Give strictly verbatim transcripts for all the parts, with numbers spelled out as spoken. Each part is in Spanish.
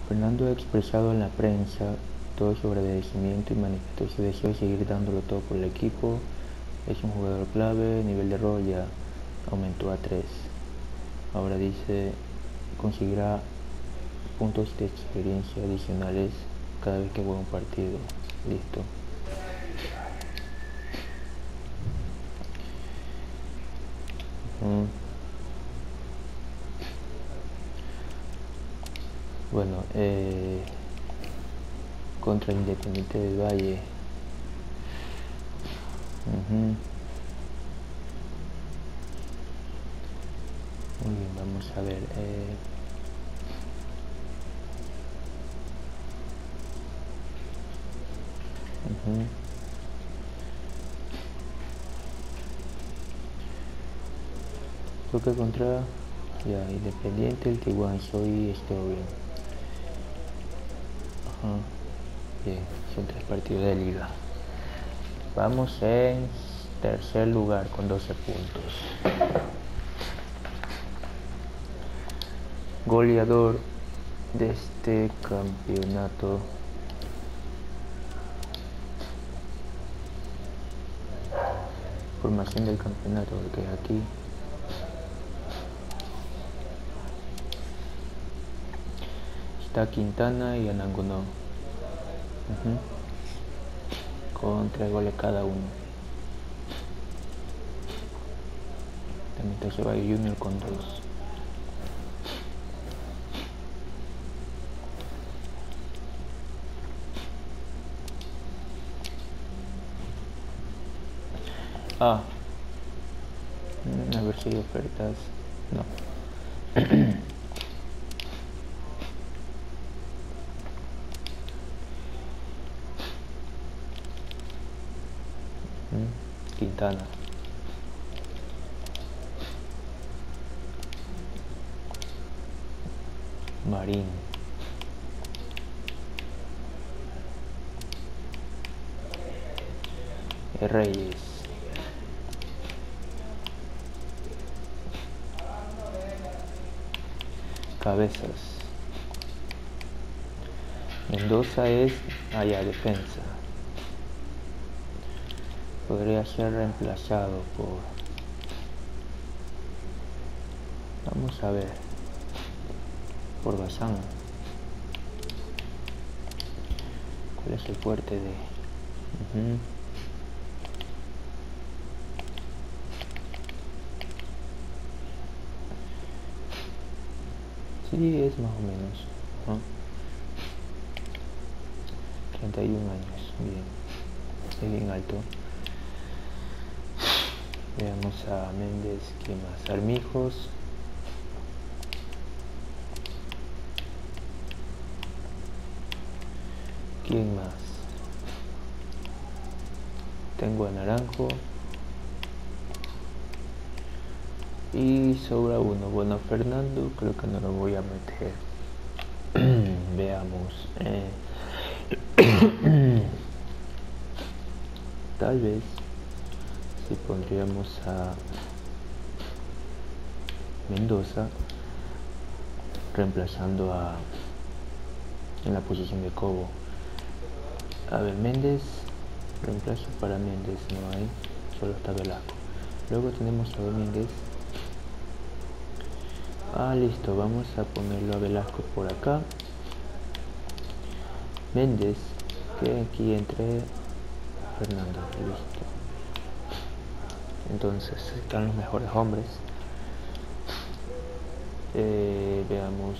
Fernando ha expresado en la prensa todo su agradecimiento y manifestó su deseo de seguir dándolo todo por el equipo. Es un jugador clave, nivel de rol ya aumentó a tres. Ahora dice, conseguirá puntos de experiencia adicionales cada vez que juega un partido. Listo. Mm. Bueno, eh, contra Independiente del Valle. Uh-huh. Muy bien, vamos a ver. Eh, uh-huh. Toca contra ya Independiente, el Tiguanzo y Story. Ajá. Bien, son tres partidos de liga. Vamos en tercer lugar con doce puntos. Goleador de este campeonato. Formación del campeonato, que es aquí. Está Quintana y Anangonó. Uh-huh. Con tres goles cada uno. También está Ceballos Junior con dos. Ah, a ver si hay ofertas. No. Quintana. Marín. Reyes. Cabezas. Mendoza es allá defensa. Podría ser reemplazado por... Vamos a ver. Por Bazán. ¿Cuál es el fuerte de...? Uh-huh. Sí, es más o menos. ¿No? treinta y un años. Bien. Es bien alto. Veamos a Méndez. ¿Quién más? Armijos. ¿Quién más? Tengo a Naranjo. Y sobra uno. Bueno, Fernando creo que no lo voy a meter. Veamos. Eh. Tal vez si pondríamos a Mendoza reemplazando a en la posición de Cobo. A ver, Méndez, reemplazo para Méndez no hay, solo está Velasco. Luego tenemos a Domínguez. Ah, listo, vamos a ponerlo a Velasco por acá. Méndez, que aquí entre Fernando, listo. Entonces están los mejores hombres. Eh, veamos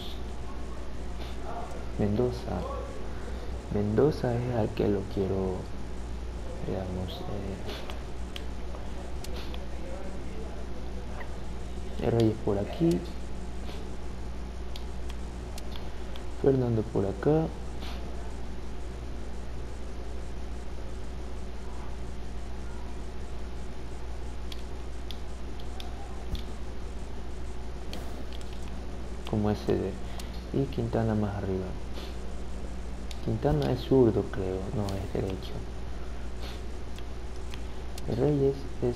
Mendoza. Mendoza es al que lo quiero. Veamos. Eh, Reyes por aquí. Fernando por acá. Como ese de... Y Quintana más arriba. Quintana es zurdo, creo. No, es derecho. Reyes es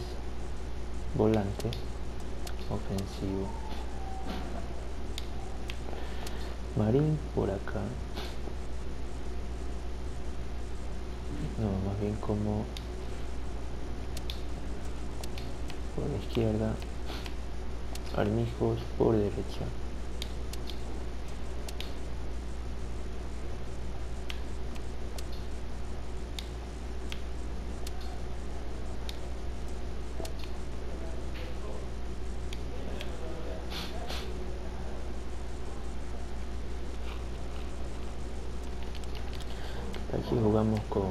volante ofensivo. Marín por acá. No, más bien como por la izquierda. Armijos por derecha. Aquí jugamos con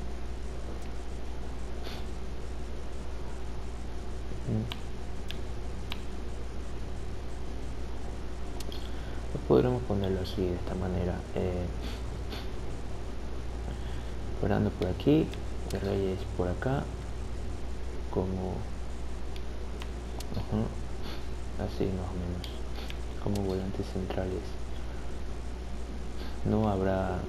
podremos ponerlo así, de esta manera. eh, Fernando por aquí, el Reyes por acá, como uh-huh, así más o menos, como volantes centrales. No habrá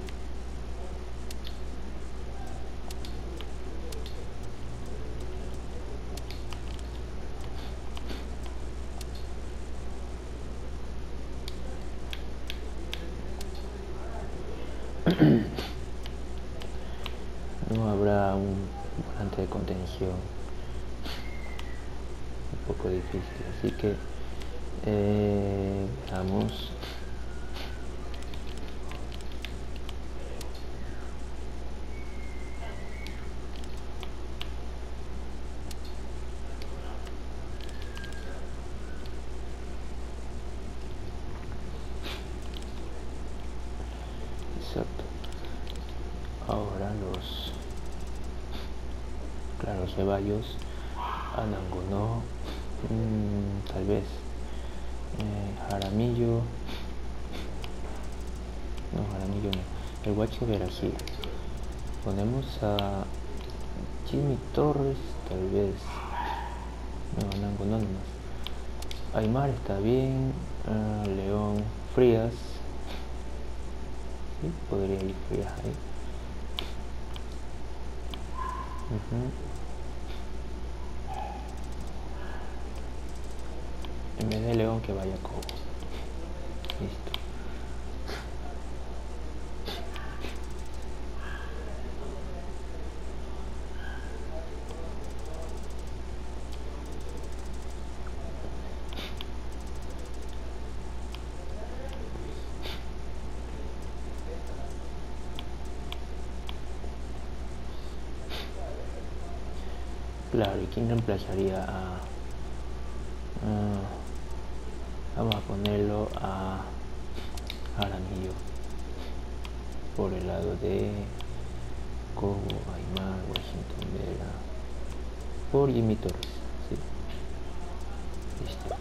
no habrá un volante de contención, un poco difícil, así que eh, vamos exacto. Ahora los claro, Ceballos, Anangonó, mmm, tal vez eh, Jaramillo, no, Jaramillo no, el Guacho Veracruz. Ponemos a Jimmy Torres, tal vez, no, Anangonó nomás. Aymar está bien, uh, León, Frías, ¿sí? Podría ir Frías ahí. Uh-huh. En vez de León que vaya Cobo. Listo. Claro, ¿y quién reemplazaría a... Uh, vamos a ponerlo a Jaramillo por el lado de Cobo, Aymar, Washington Vera, por Jimmy Torres, ¿sí? Listo.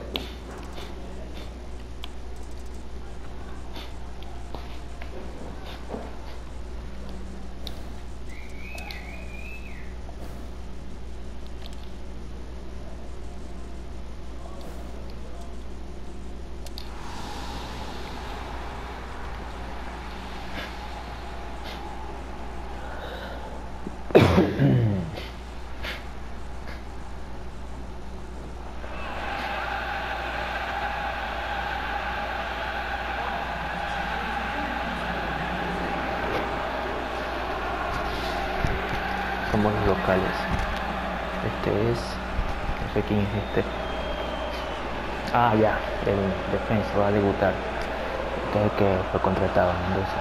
Somos los locales. Este es... no sé quién es este. Ah, ya, el defensa va a debutar. Este es el que fue contratado en Mendoza.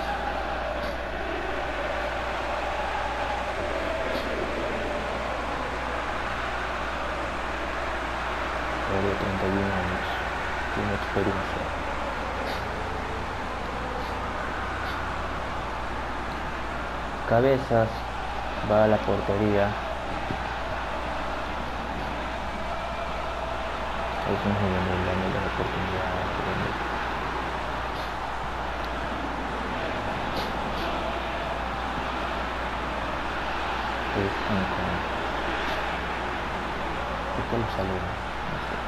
De treinta y un años, tiene experiencia. Cabezas va a la portería. Es un juvenil dando la oportunidad a juvenil. Es un con... ¿por qué lo saluda? No sé.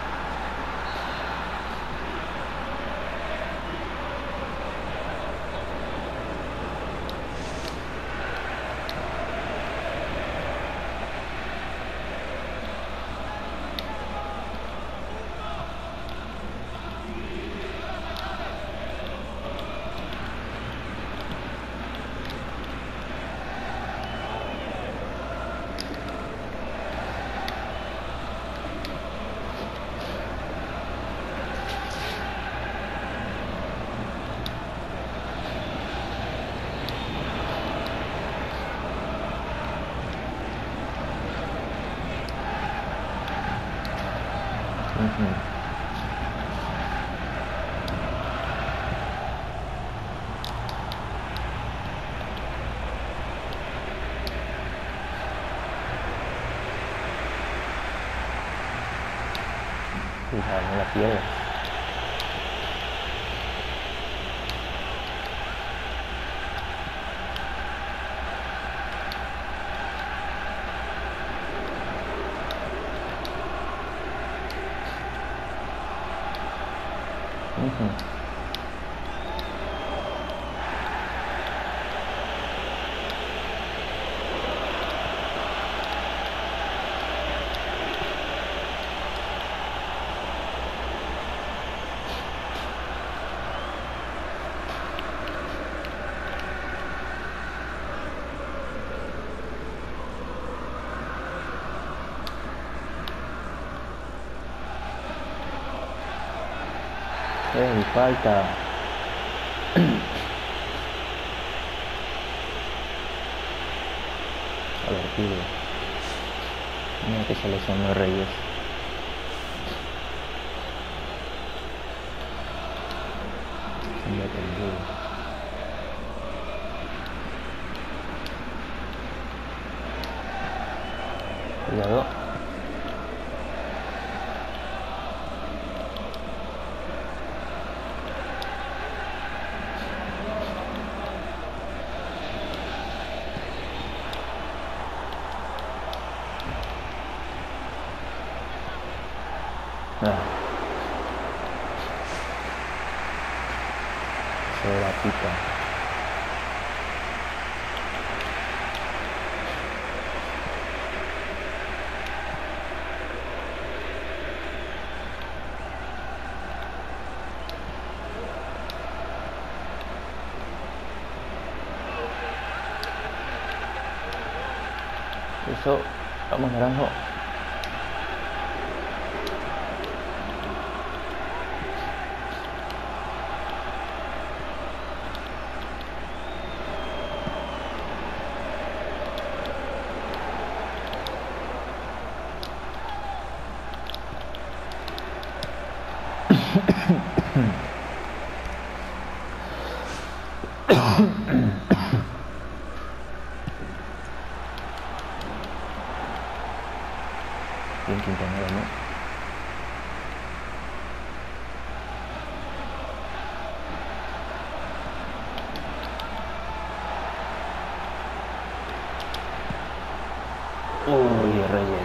Uh-huh. Cuidado, no la pierdas. Uh-huh. ¡Ey, falta! A ver, pibe. Mira que se lesionó Reyes. Mira que el duro. Cuidado. Ah. Se la pica. Eso, vamos naranjo. Bien Quintanilla, ¿no? Uy, Reyes.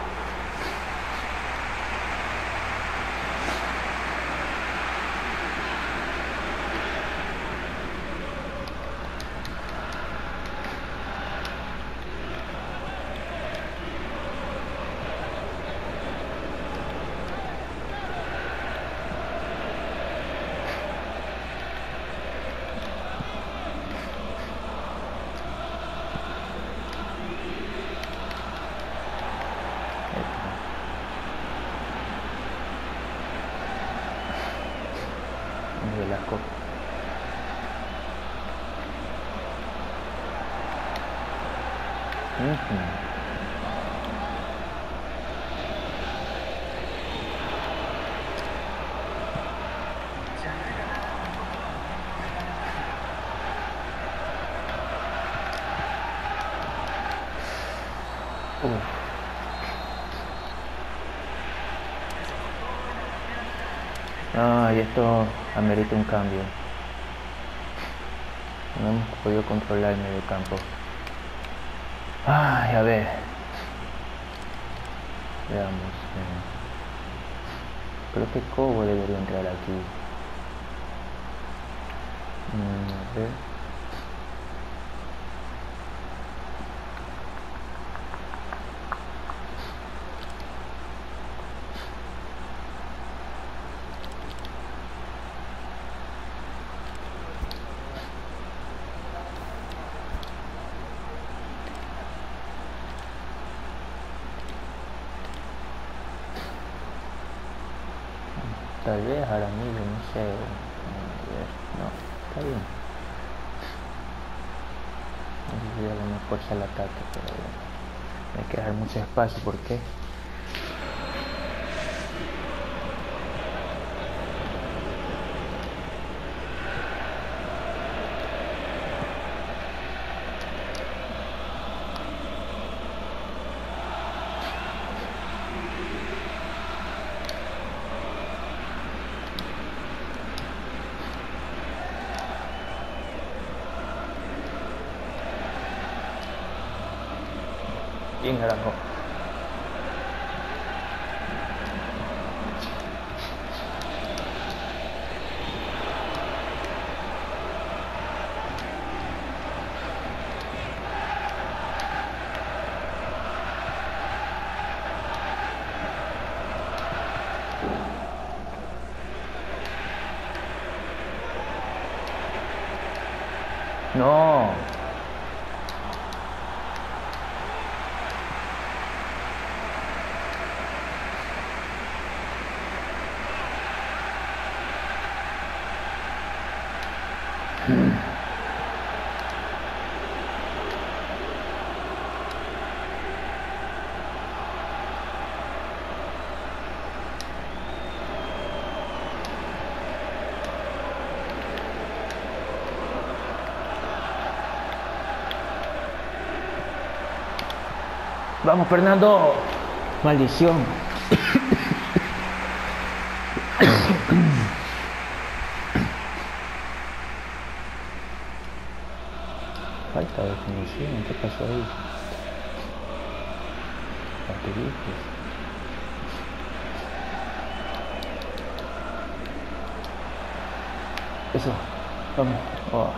Velasco. Uh-huh. Uf. Ah, y esto amerita un cambio. No hemos podido controlar el medio campo. Ay, a ver. Veamos. Eh. Creo que Cobo debería entrar aquí. Mm, a ver. Tal vez Jaramillo, no sé. A ver, no, está bien. No sé si darle más fuerza al ataque, pero bueno. Hay que dejar mucho espacio, ¿por qué? Bien Naranjo. No. Vamos, Fernando. Maldición. Falta de definición. ¿Qué pasó ahí? Partidistas. Eso. Vamos. Oh.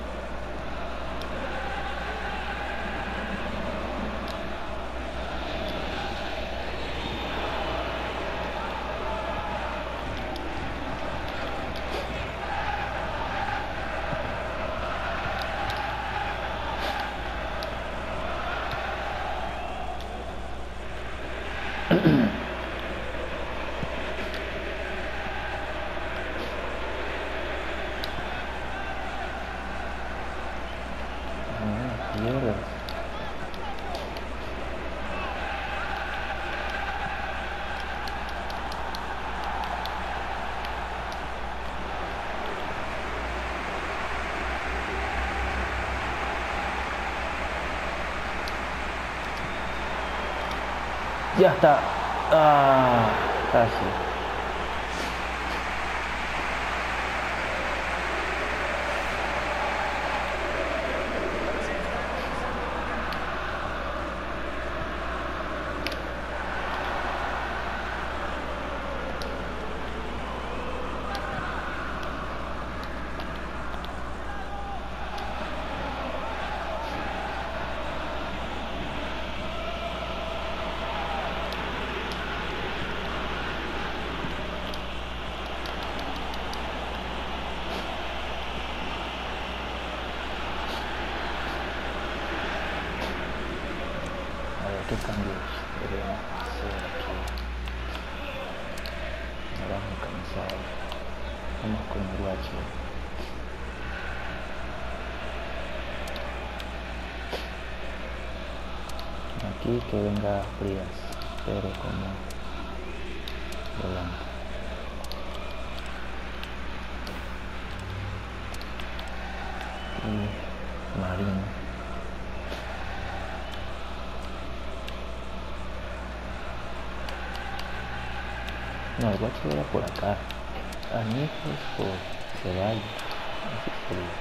Mierda. Ya está. Ah, casi. ¿Qué cambios deberíamos hacer aquí? Ahora muy cansado. Vamos con el guacho. Aquí que venga Frías, pero como volante. Y Marín. No, el guacho era por acá. Anijos por Ceballos. Así sería.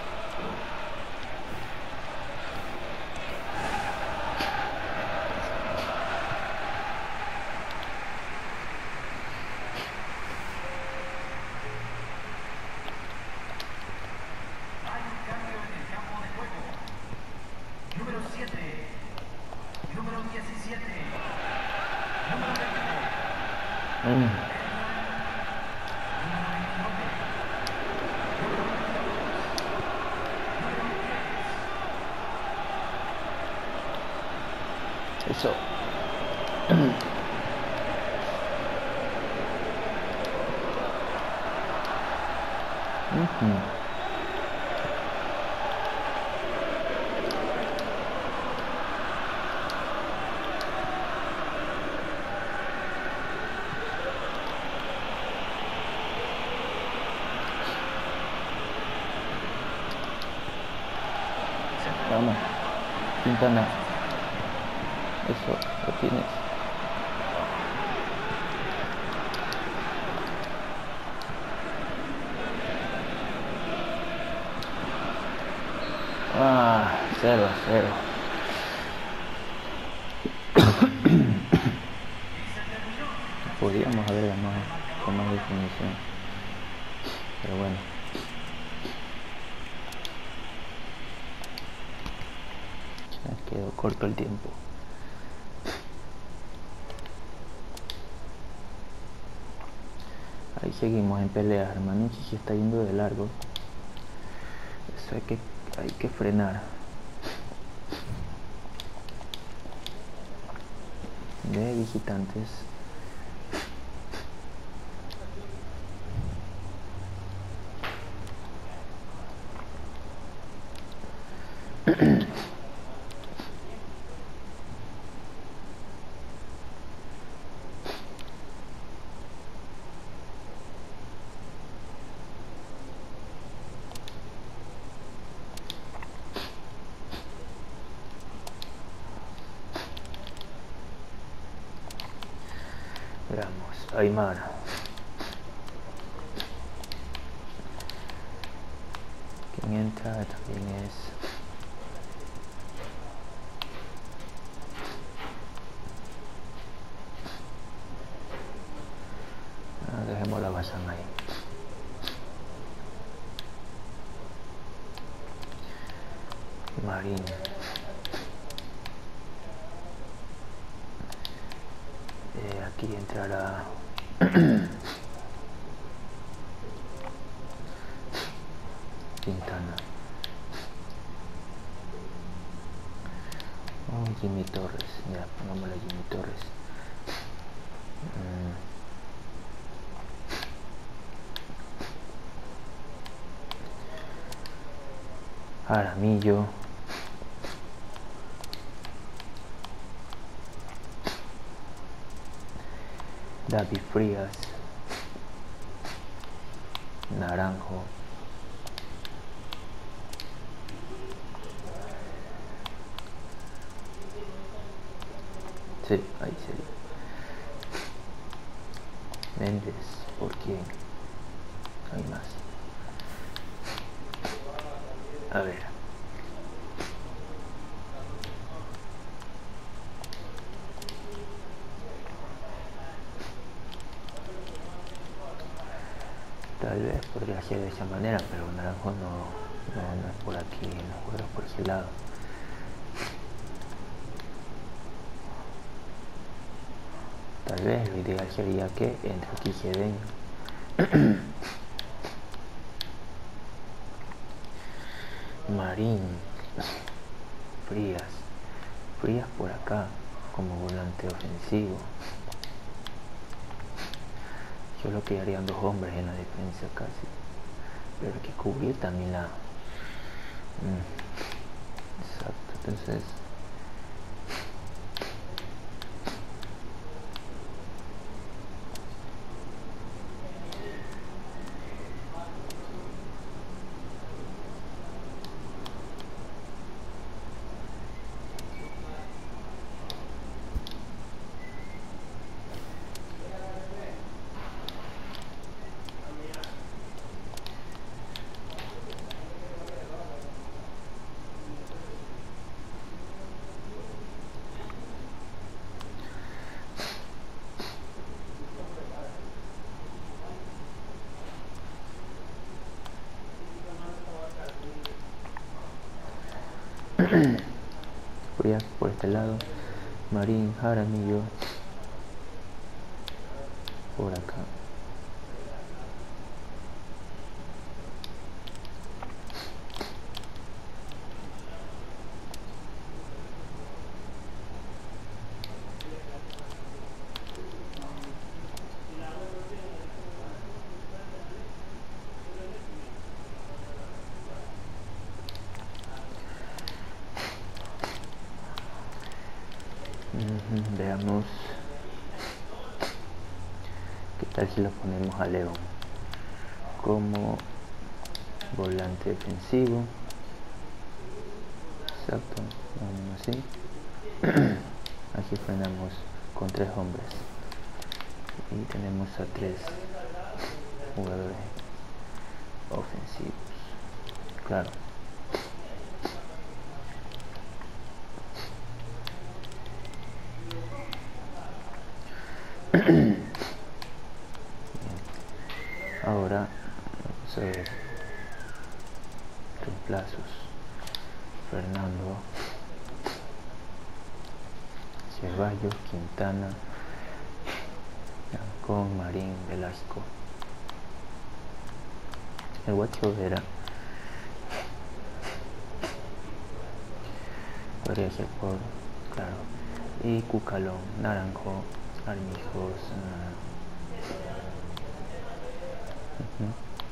Mm. Eso. Uh-huh. Vamos, Quintana. Eso, lo tienes. Ah, cero, cero. definición. Pero bueno, ya quedó corto el tiempo. Ahí seguimos en pelea. Hermanucci se está yendo de largo. Eso hay que, hay que frenar. De visitantes. Veamos, Aymar. Quien entra también es ah, dejemos la bazán ahí. Marín. Eh, aquí entrará Quintana. Oh, Jimmy Torres. Ya, pongámosle a Jimmy Torres. Mm. Aramillo. David Frías. Naranjo. Sí, ahí sería. Méndez, ¿por quién? Hay más. A ver. Tal vez podría ser de esa manera, pero Naranjo no, no, no es por aquí, no juega por ese lado. Tal vez lo ideal sería que entre aquí se den. Marín. Frías. Frías por acá, como volante ofensivo. Solo quedarían dos hombres en la defensa casi. Pero hay que cubrir también la... Mm. Exacto, entonces... Frías por este lado, Marín, Jaramillo por acá. Uh-huh. Veamos qué tal si lo ponemos a León como volante defensivo. Exacto, vamos así. Aquí frenamos con tres hombres y tenemos a tres jugadores ofensivos. Claro. reemplazos: Fernando, Ceballos, Quintana, Alarcón, Marín, Velasco. El Guacho Vera podría ser por, claro, y Cucalón, Naranjo, Armijos. Uh, uh-huh.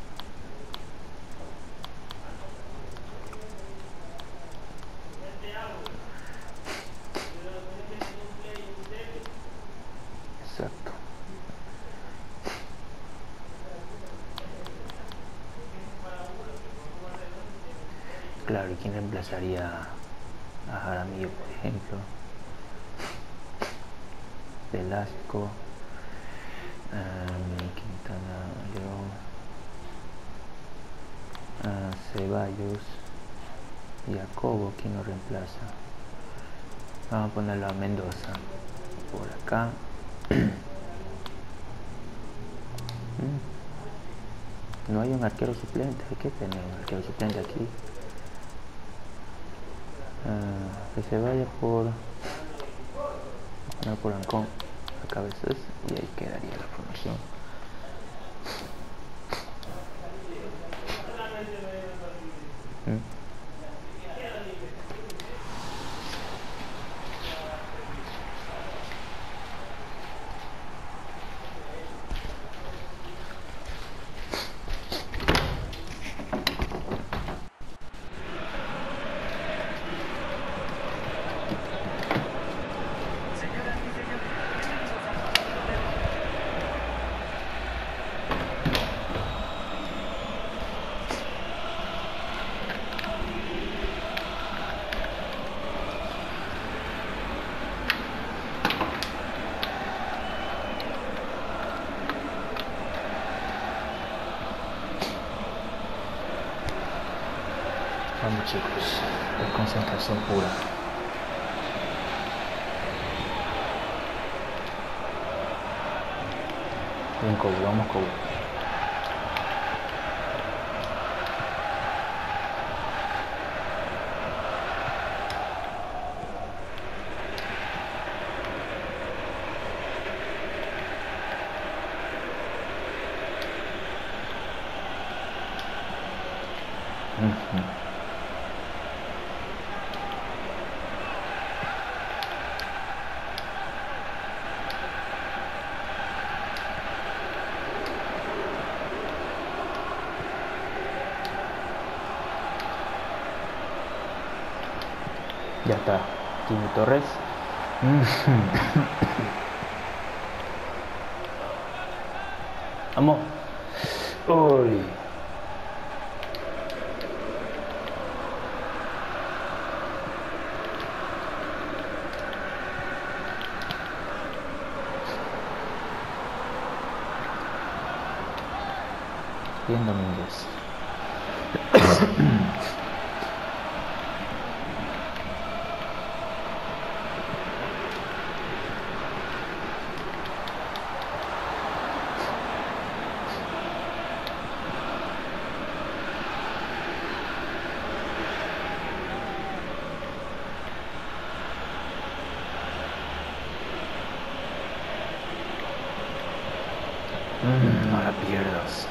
Exacto. Claro, ¿y quién reemplazaría a Jaramillo, por ejemplo? Velasco, um, Quintana, León, uh, Ceballos, Jacobo. ¿Quién lo reemplaza? Vamos a ponerlo a Mendoza por acá. No hay un arquero suplente. ¿Qué tenemos un arquero suplente aquí? Uh, que se vaya por no, por Ancón a cabezas, y ahí quedaría la formación. ¿Mm? Vamos, chicos, de concentración pura. Bien, Cobo, vamos, Cobo. Uh-huh. Ya está, Jimmy Torres. Vamos. Uy. Bien, Domínguez. No la pierdas.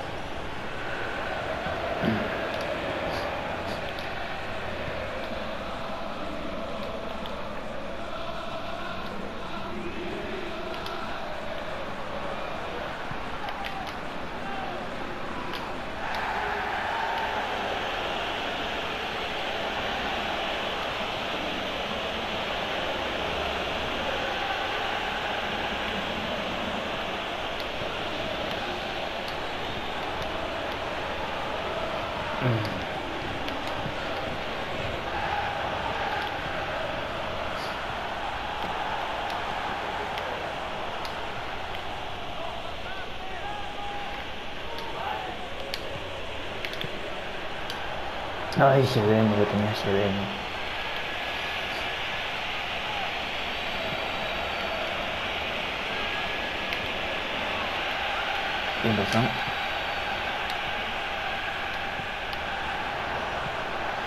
Ay, Cedeño, lo tenía Cedeño. Bien, razón.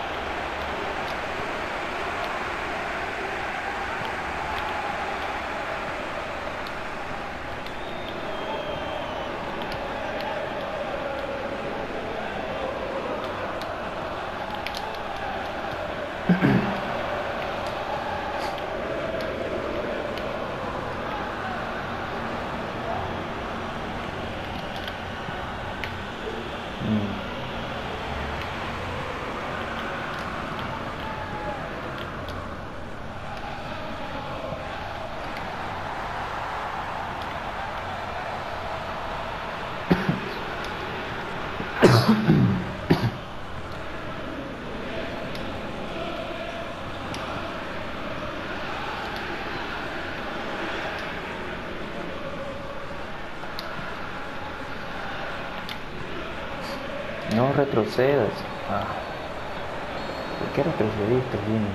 No retrocedas. Ah. ¿Por qué retrocediste, Jimmy?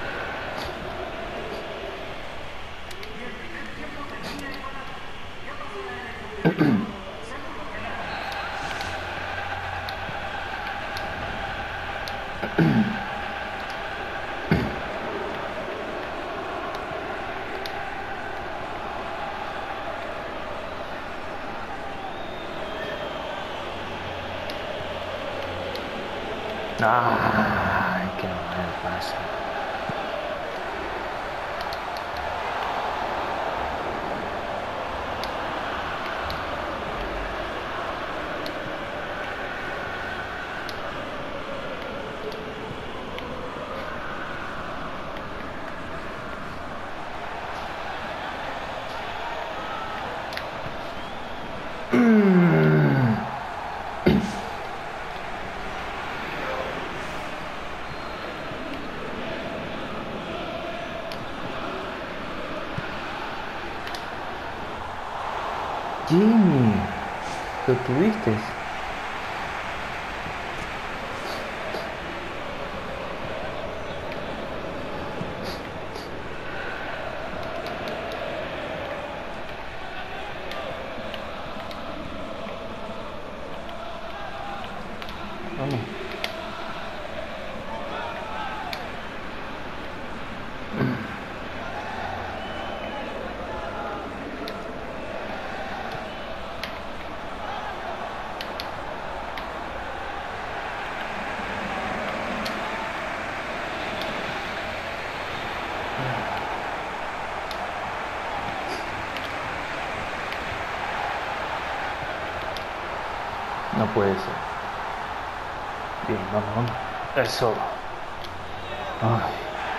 Ay, qué mal pasa. Jimmy, ¿lo tuviste? Vamos. No puede ser. Bien, vamos, vamos. Eso. Ay.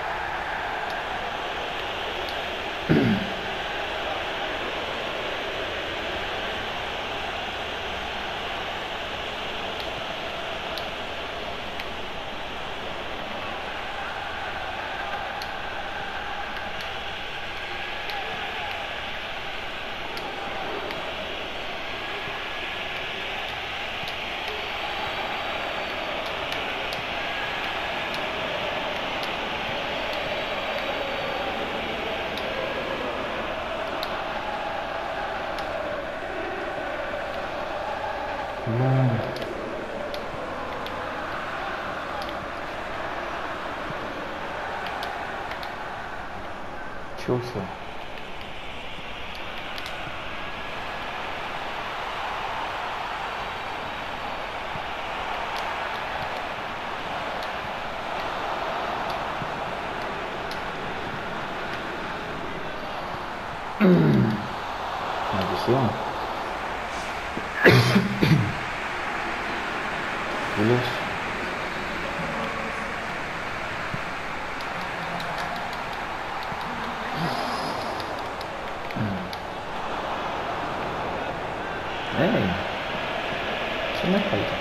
No. Chuzo. Maldición. Dios. Hey, eso me falta.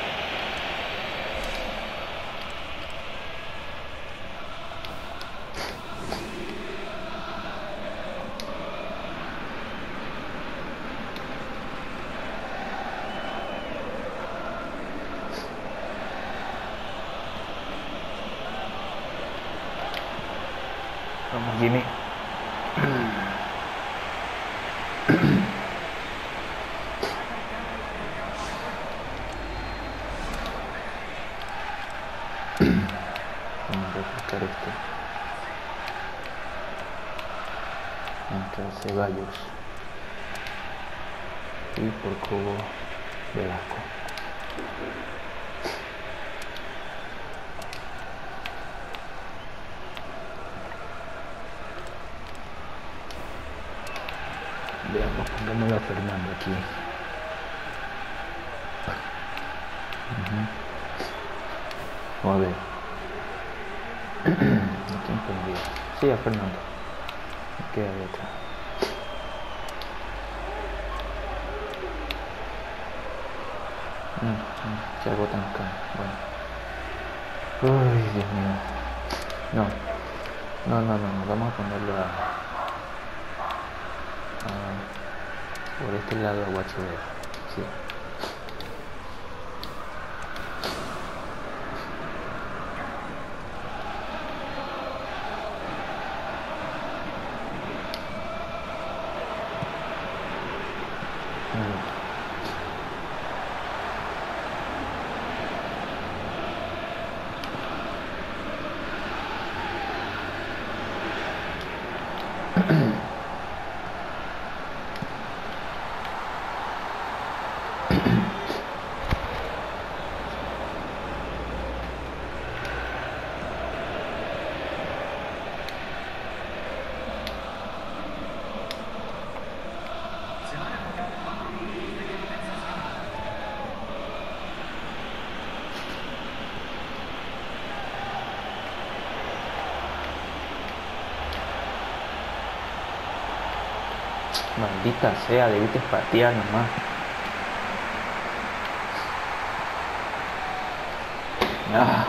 Vamos, Jimmy. Vamos a refrescar esto. Entra Ceballos. Y por Cobo Velasco. Veamos, pongámoslo a Fernando aquí. Uh-huh. Vamos a ver. ¿A quién pondría? Sí, a Fernando. Me queda de atrás. Mm, mm, se agotan acá. Bueno. Uy, Dios mío. No. No, no, no, no. Vamos a ponerlo a, a por este lado a Guachiver. Sí. Mm. Maldita sea, debiste patear nomás. Ah.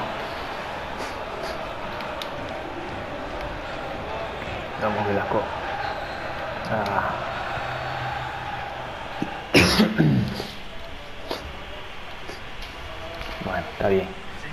Vamos, Velasco. Ah. Bueno, está bien.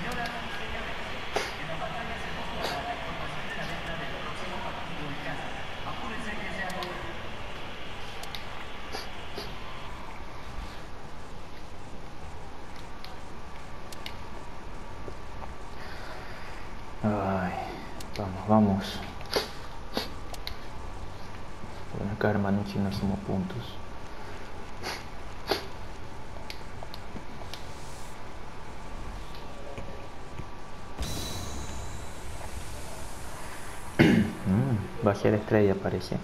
Ay, vamos, vamos. Bueno, acá Manucci no sumó puntos. mm, Bajé la estrella, parece.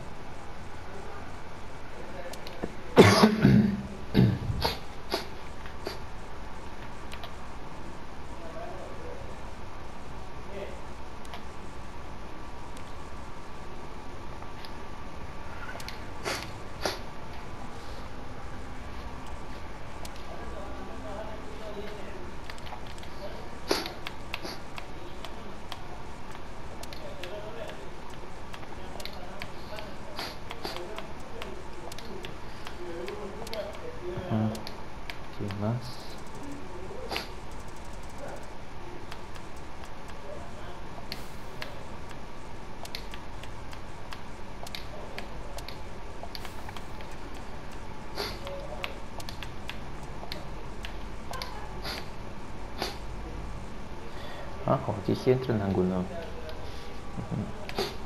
¿Quién más? Ah, aquí sí entra en ángulo. Uh-huh.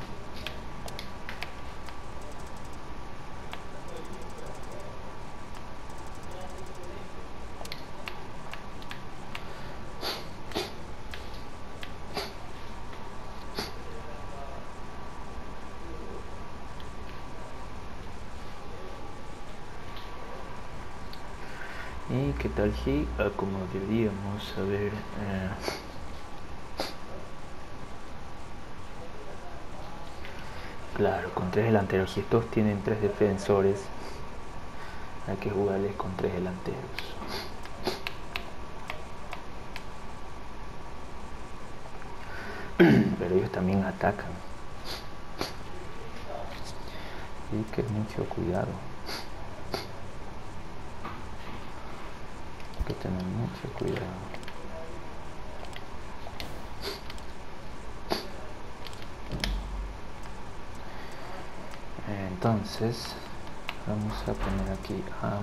¿Y qué tal si acomodaríamos a ver? Eh, claro, con tres delanteros. Si estos tienen tres defensores, hay que jugarles con tres delanteros. Pero ellos también atacan. Así que mucho cuidado. Hay que tener mucho cuidado. Entonces vamos a poner aquí a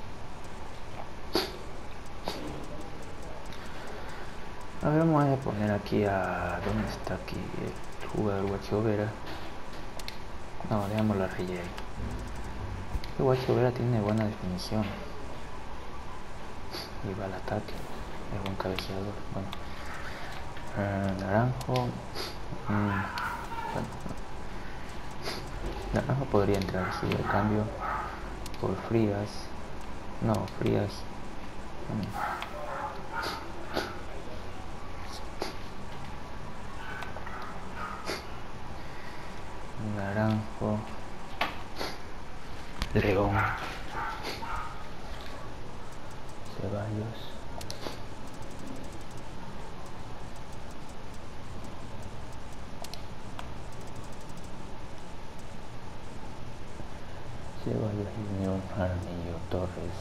a ver, vamos a poner aquí a ¿dónde está aquí el jugador Guachovera? No, dejémoslo a Reyes. El Guachovera tiene buena definición y va al ataque, es buen cabeceador. Bueno, eh, Naranjo, mm, bueno, Naranjo podría entrar si sí, el cambio por Frías. No, Frías. Mm. Naranjo, León, Ceballos. Ceballos Junior, Jaramillo Torres,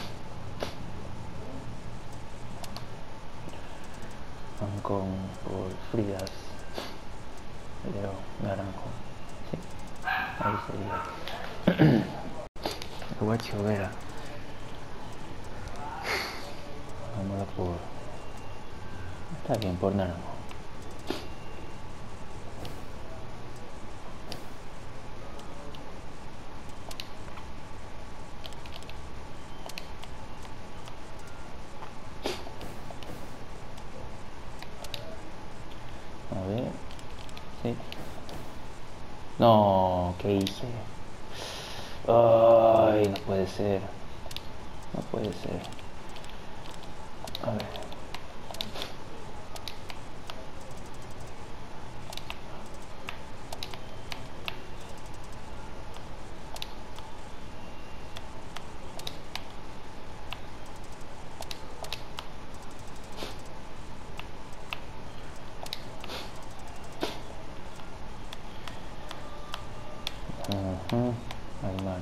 Ancón por Frías, Leo Naranjo. Sí, ahí sería. Guacho Vera. Vámonos por... Está bien, por Naranjo. A ver... Sí. No, ¿qué hice? Ay, no puede ser. No puede ser. A ver. Uh-huh. Aymar.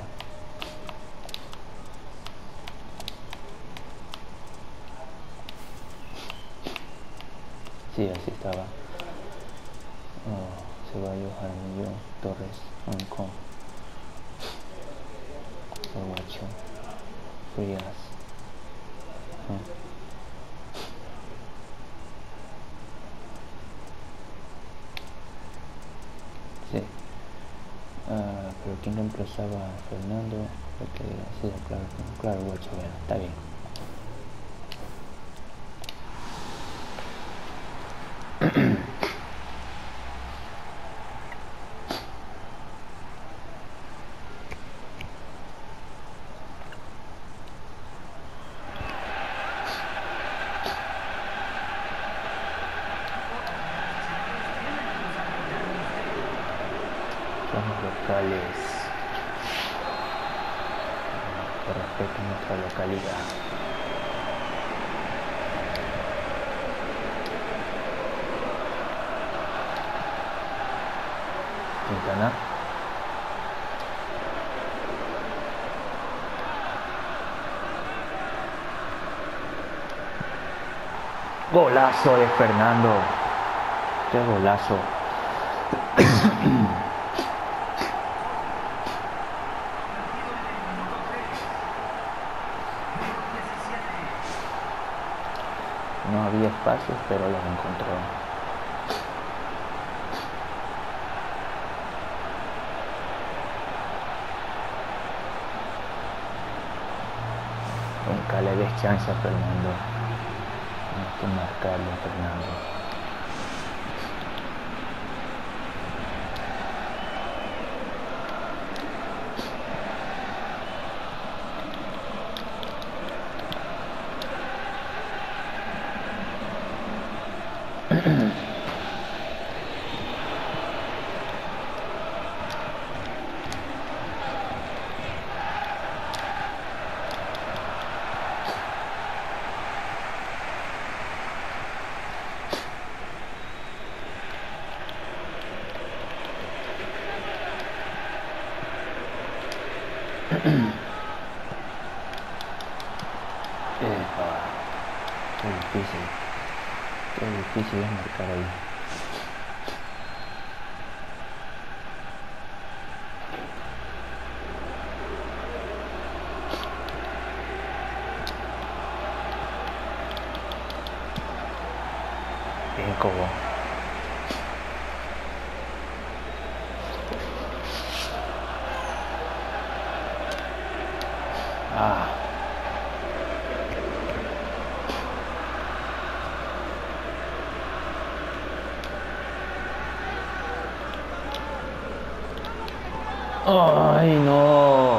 Sí, así estaba. Oh, Ceballos, Jaramillo, Torres, Ancón, Guacho, Frías. Uh. Sí. Uh, pero ¿quién reemplazaba a Fernando? Porque sí, claro, claro, Guacho, bueno, está bien. Somos locales. Que respeten nuestra localidad. Quintana. Golazo de Fernando. Qué golazo. No había espacios, pero los encontró. Nunca le des chance a Fernando. Tienes que marcarle a Fernando. Epa, qué difícil, qué difícil es marcar ahí. Bien, Cobo. Ah. Ay, no.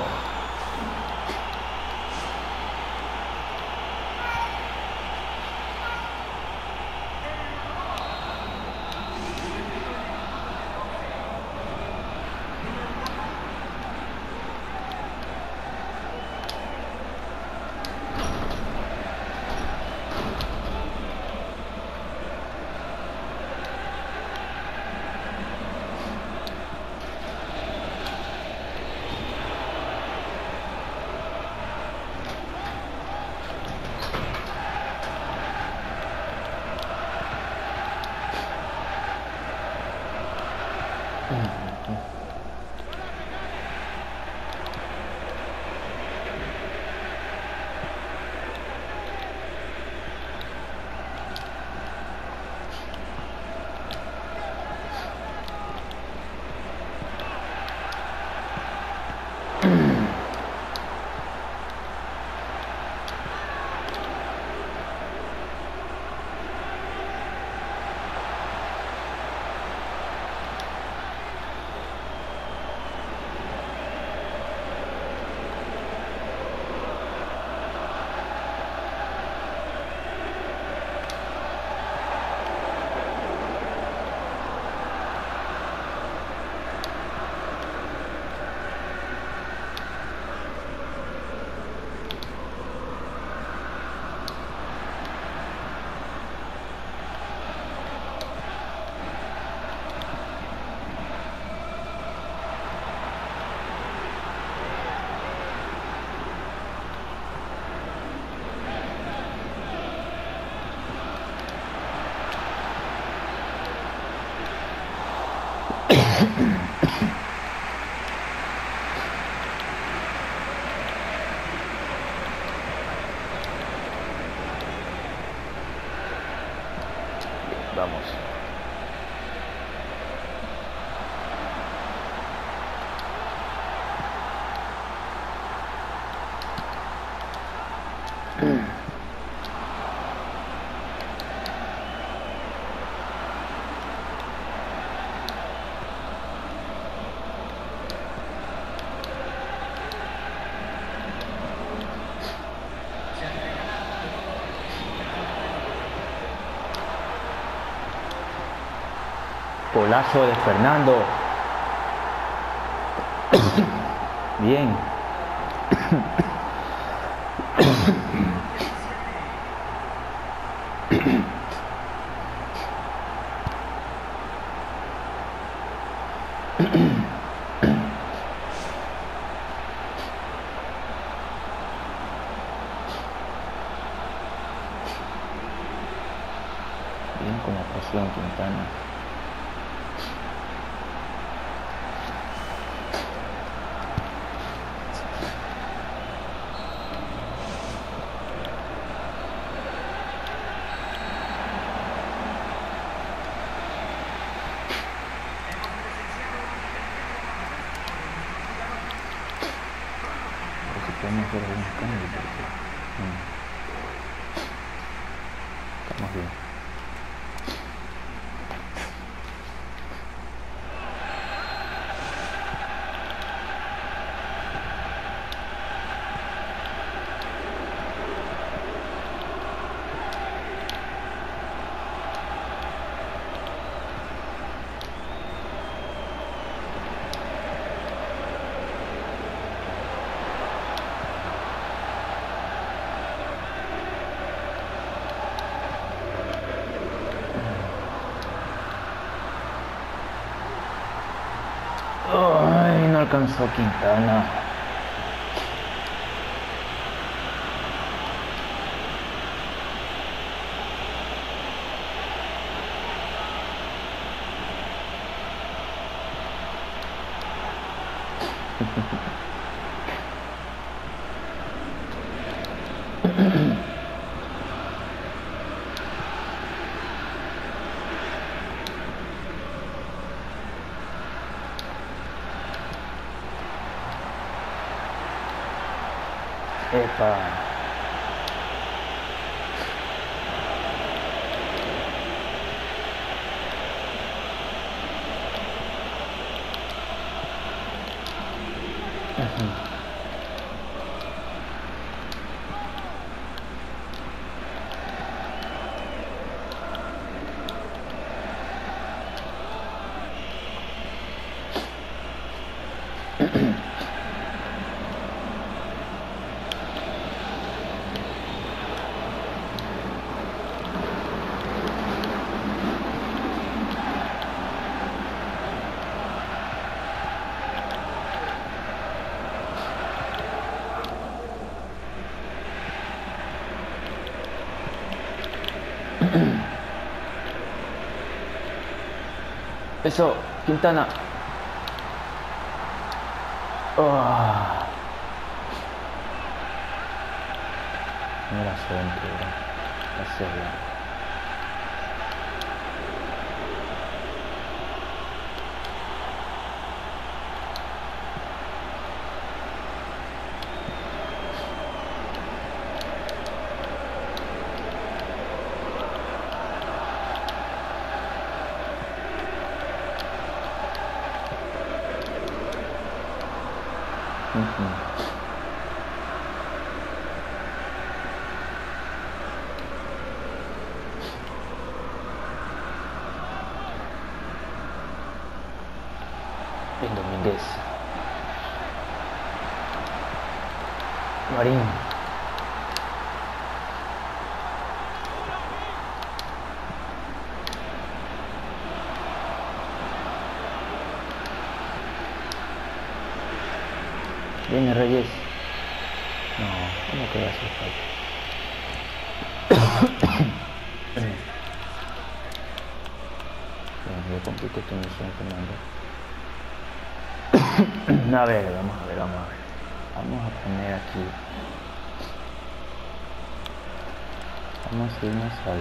Vamos. Golazo de Fernando. Bien. Bien con la presión, Quintana. Podemos hacer algunos cambios porque mm, estamos bien. Ay, no alcanzó Quintana. Epa. Eso, Quintana. Oh. No era centro, era la celda. Uh-huh. El Domínguez. Marín. Viene Reyes. No, ¿cómo que va a hacer falta? Bueno, yo complico esta misión, Fernando. A ver, vamos a ver, vamos a ver. Vamos a poner aquí. Vamos a irnos al,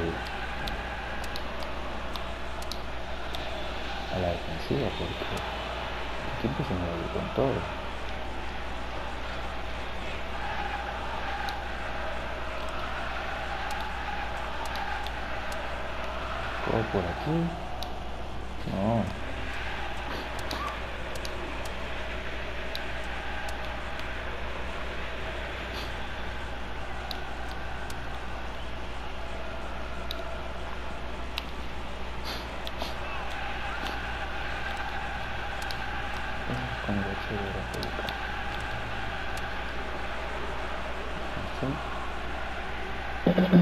a la defensiva porque el equipo se me va a ir con todo. Todo por aquí. No. Con leche de república. Así.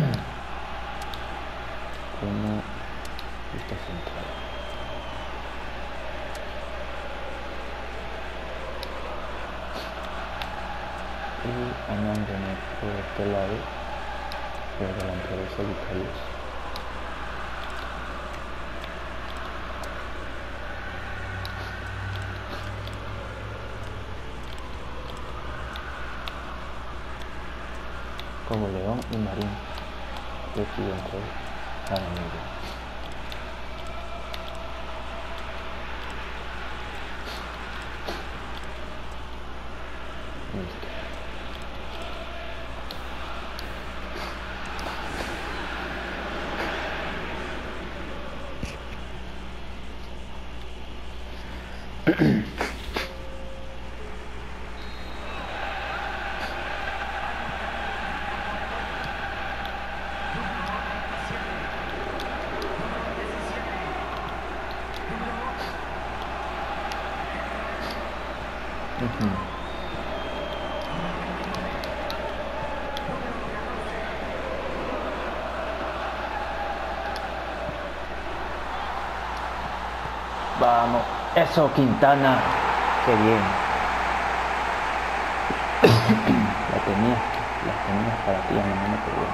Como esta central. Y andándonos por este lado, los delanteros solitarios. Como León y Marín, de aquí dentro de la media. Listo. Uh-huh. Vamos, eso Quintana, qué bien. la tenías, la tenías para ti, a mí no me pegó.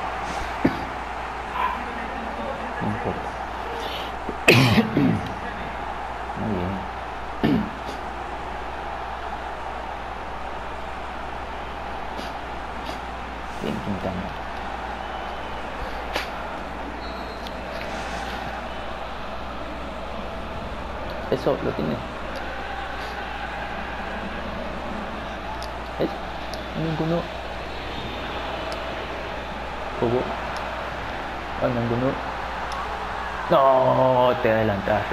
No importa. Muy bien. Bien Quintana. Eso lo tiene. ¿Es? Ninguno. ¿Cómo? Ah, ninguno. No, te adelantaste.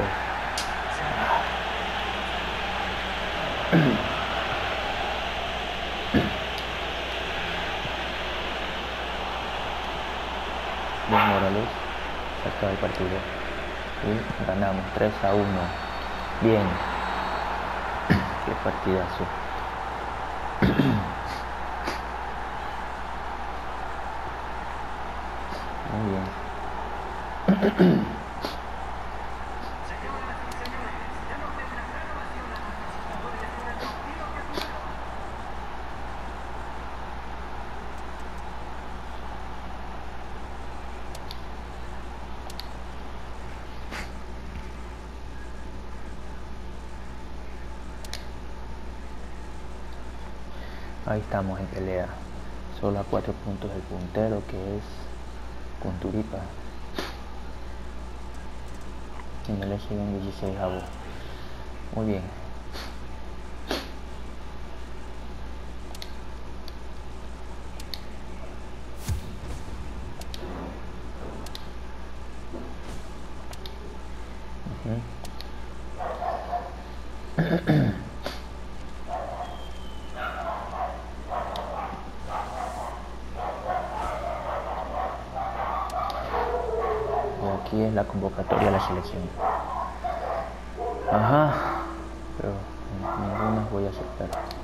Bien, Morales. Se acaba el partido. Y ganamos tres a uno. Bien. Qué partidazo. Muy bien. Ahí estamos en pelea, solo a cuatro puntos del puntero, que es Conturipa. En el eje en dieciséis avos. Muy bien. Uh-huh. Y aquí es la convocatoria de la selección. Ajá, pero ninguna voy a aceptar.